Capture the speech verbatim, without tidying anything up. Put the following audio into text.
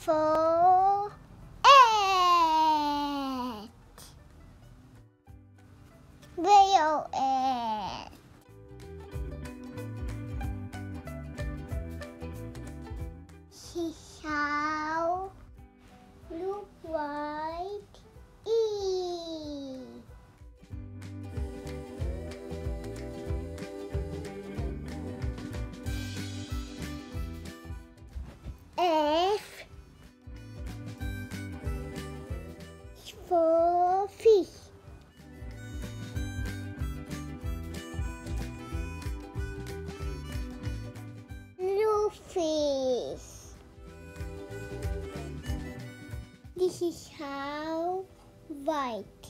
for ant. Real ant. She shall look like E. F for fish. Blue fish. This is how white.